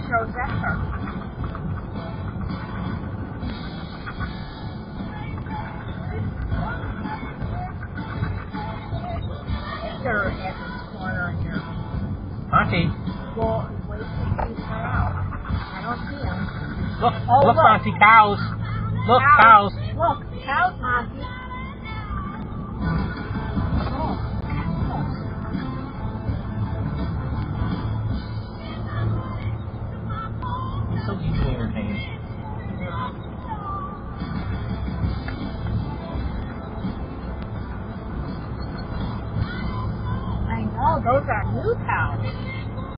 Rosetta. They're at this corner here. Auntie. Well, wait till you see her out. I don't see them. Look, Oh, look, look. Auntie, cows. Look, cows. Look, cows, Monty. So easily entertained. I know, those are new cows.